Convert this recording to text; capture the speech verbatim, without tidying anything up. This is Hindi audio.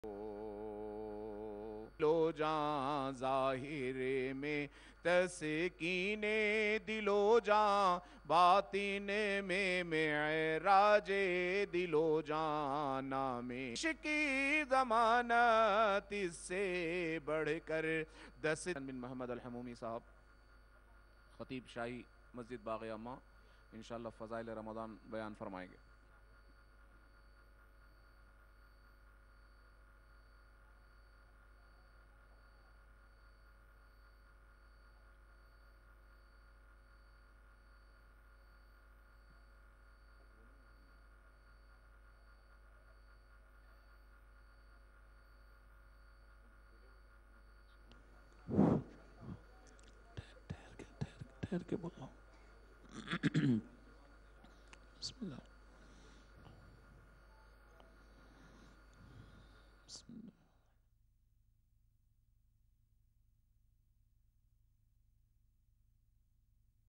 लो जां ज़ाहिरे में तस्कीने दिलो जां, बातिन में मेराजे दिलो जां, नामे इश्क़ी ज़मानत इससे बढ़कर दस बिन मोहम्मद अल-हमूमी साहब, खतीब शाही मस्जिद बाग़ अम्मा, इंशाअल्लाह फ़ज़ाइल रमज़ान बयान फरमाएंगे। ठहर के बोलो। बिस्मिल्लाह। बिस्मिल्लाह।